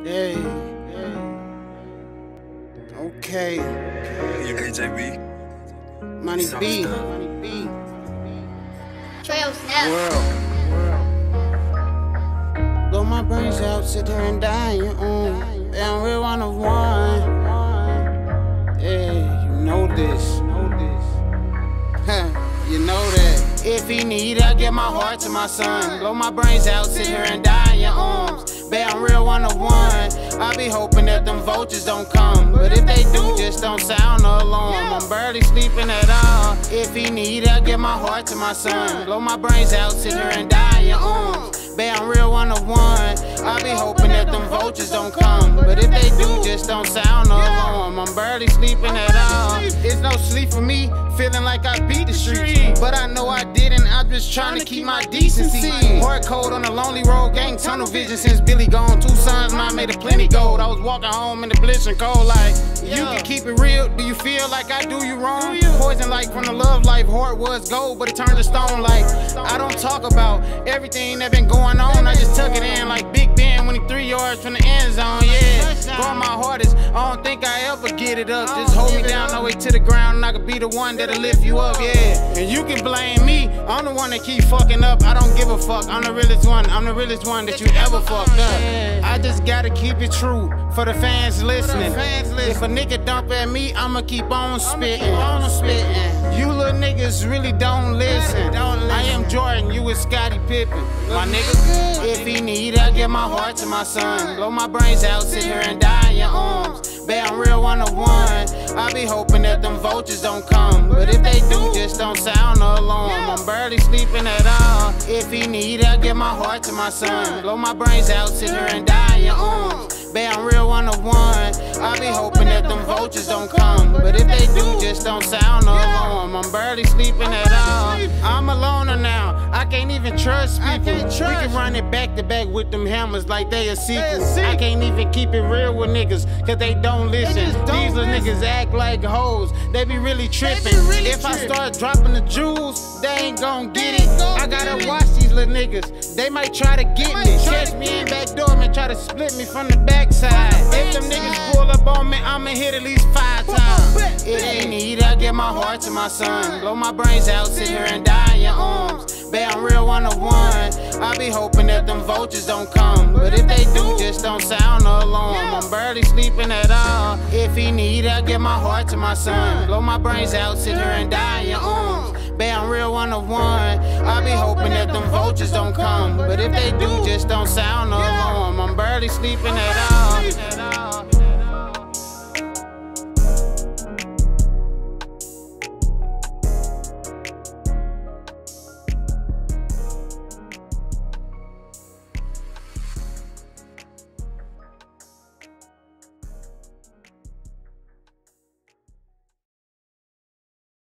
Hey. Okay. AJB. Money B. MonteBWorld. Blow my brains out, sit here and die. And we're one of one. Yeah, you know this. You know that. If he need, I give my heart to my son. Blow my brains out, sit here and die in your arms. Babe, I'm real one of one. I be hoping that them vultures don't come, but if they do, just don't sound no alarm. I'm barely sleeping at all. If he need, I give my heart to my son. Blow my brains out, sit here and die in your arms. Babe, I'm real one of one. I be hoping that them vultures don't come, but if they do, just don't sound no alarm. I'm barely sleeping at all. It's no sleep for me, feeling like I beat the streets, but I know I didn't. I'm just trying to keep my decency. Heart cold on a lonely road, gang tunnel vision since Billy gone. 2 sons, mine made a plenty gold. I was walking home in the blistering cold like, you can keep it real. Do you feel like I do you wrong? Poison like from the love life, heart was gold, but it turned to stone like, I don't talk about everything that been going on. I just tuck it in like Big Ben when he 3 yards from the end zone, yeah. Going my hardest, I don't think I ever get it up. Just hold me down, no way to the ground, and I could be the one that'll lift you up, yeah. And you can blame me, I'm the one that keep fucking up. I don't give a fuck, I'm the realest one that you ever fucked up. I just gotta keep it true for the fans listening. If a nigga dump at me, I'ma keep on spitting. You little niggas really don't listen. I am Jordan, you is Scottie Pippen. My nigga, if he need, I give my heart to my son. Blow my brains out, sit here and die in your arms. Babe, I'm real one of one. I be hoping that them vultures don't come, but if they do, just don't sound no alarm. I'm barely sleeping at all. If he need, I give my heart to my son. Blow my brains out, sit here and die in your arms. Babe, I'm real one of one. I be hoping that them vultures don't come, but if they do, just don't sound no alarm. I'm barely sleeping at all. I'm a loner now, I can't even trust people. We can run it back to back with them hammers like they a sequel. I can't even keep it real with niggas, cause they don't listen. These little niggas act like hoes, they be really tripping. If I start dropping the jewels, they ain't gon' get it. I gotta watch these little niggas, they might try to get me. Catch me in back door and try to split me from the backside. If them niggas pull up on me, I'ma hit at least 5 times. It ain't need, I give my heart to my son. Blow my brains out, sit here and die in your arms. Babe, I'm real one of one. I be hoping that them vultures don't come, but if they do, just don't sound no alarm. I'm barely sleeping at all. If he need, I give my heart to my son. Blow my brains out, sit here and die in your arms. Babe, I'm real one of one. I be hoping that them vultures don't come, but if they do, just don't sound no alarm. I'm barely sleeping at all.